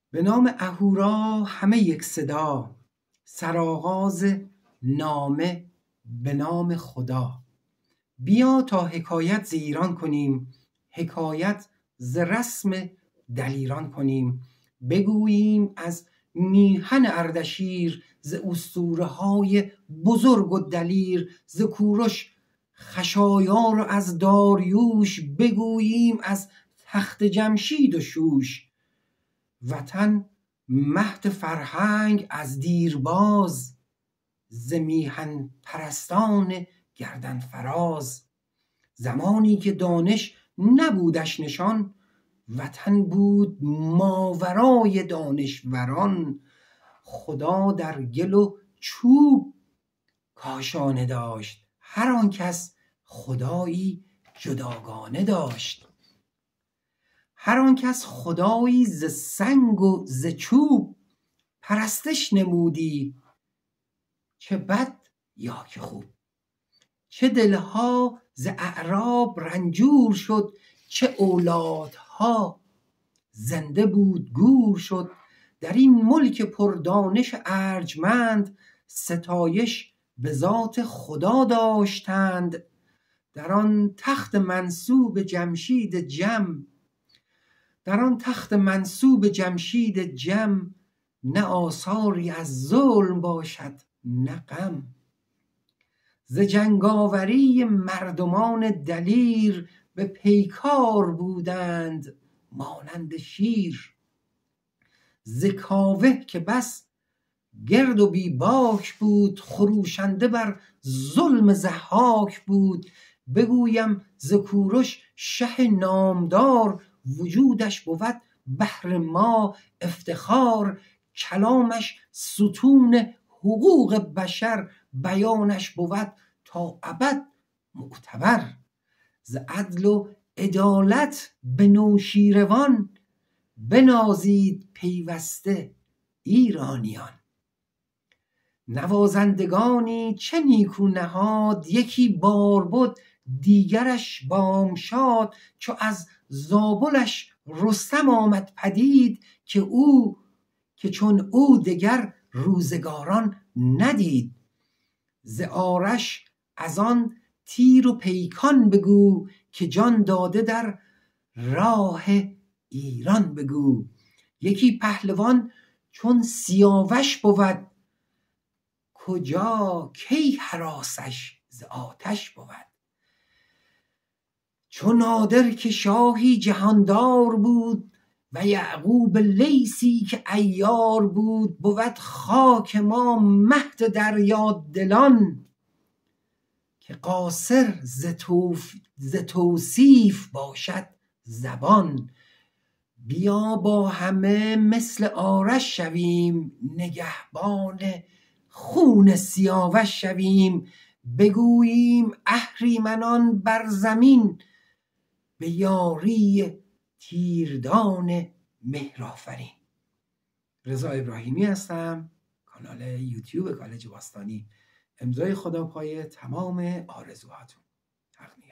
به نام اهورا همه یک صدا، سرآغاز نامه به نام خدا. بیا تا حکایت ز ایران کنیم، حکایت ز رسم دلیران کنیم. بگوییم از میهن اردشیر، ز اسطوره های بزرگ و دلیر. ز کوروش خشایار و از داریوش، بگوییم از تخت جمشید و شوش. وطن مهد فرهنگ از دیرباز، ز میهن پرستان گردن فراز. زمانی که دانش نبودش نشان، وطن بود ماورای دانشوران. خدا در گل و چوب کاشانه داشت، هر آن کس خدایی جداگانه داشت. هر آن کس خدایی ز سنگ و ز چوب، پرستش نمودی چه بد یا که خوب. چه دلها ز اعراب رنجور شد، چه اولادها زنده بود گور شد. در این ملک پردانش ارجمند، ستایش به ذات خدا داشتند. در آن تخت منسوب جمشید جم، در آن تخت منسوب جمشید جم، نه آثاری از ظلم باشد نه غم. ز جنگاوری مردمان دلیر، به پیکار بودند مانند شیر. ز کاوه که بس گرد و بی باک بود، خروشنده بر ظلم ضحاک بود. بگویم ز کوروش شه نامدار، وجودش بود بهر ما افتخار. کلامش ستون حقوق بشر، بیانش بود تا ابد معتبر. ز عدل و عدالت به نوشیروان، بنازید پیوسته ایرانیان. نوازندگانی چه نیکو نهاد، یکی باربد دیگرش بامشاد. چو از زابلش رستم آمد پدید، که چون او دگر روزگاران ندید. ز آرش از آن تیر و پیکان بگو، که جان داده در راه ایران بگو. یکی پهلوان چون سیاوش بود، کجا کی هراسش ز آتش بود. چو نادر که شاهی جهاندار بود، و یعقوب لیثی که عیار بود. بود خاک ما مهد دریا دلان، که قاصر ز توصیف باشد زبان. بیا با همه مثل آرش شویم، نگهبان خون سیاوش شویم. بگوییم اهریمنان بر زمین، به یاری تیردان مهرآفرین. رضا ابراهیمی هستم، کانال یوتیوب کالج باستانی. امضای خدا پای تمام آرزوهاتون.